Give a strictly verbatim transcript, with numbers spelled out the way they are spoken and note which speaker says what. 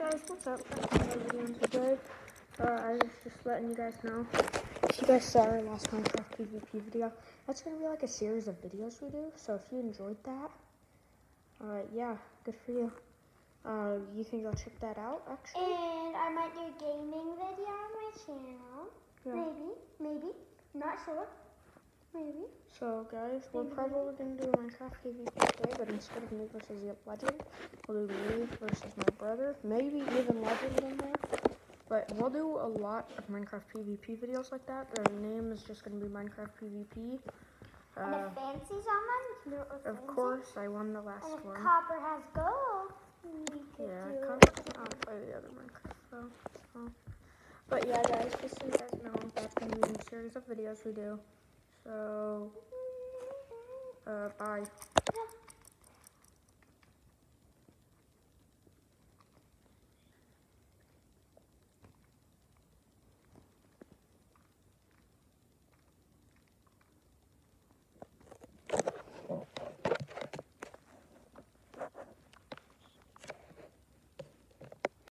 Speaker 1: guys, what's up? Another video today. Uh, I was just letting you guys know. If you guys saw our last Minecraft PvP video, that's gonna be like a series of videos we do. So if you enjoyed that, uh, yeah, good for you. Uh, you can go check that out, actually.
Speaker 2: And I might do a gaming video on my channel. Yeah. Maybe, maybe, not sure. Maybe.
Speaker 1: So guys, we're probably gonna do a Minecraft PvP today, but instead of me versus Legend, we'll do me versus my brother. Maybe even Legend in there. But we'll do a lot of Minecraft PvP videos like that. Their name is just gonna be Minecraft PvP. Uh,
Speaker 2: and if Fancy's on one, we can do it with
Speaker 1: Of
Speaker 2: Fancy.
Speaker 1: course, I won the last
Speaker 2: and if
Speaker 1: one.
Speaker 2: Copper has gold, we could
Speaker 1: yeah,
Speaker 2: do
Speaker 1: Copper's not play the other Minecraft though. So. But yeah, guys, just so you guys know, that's gonna be a series of videos we do. So, uh, bye.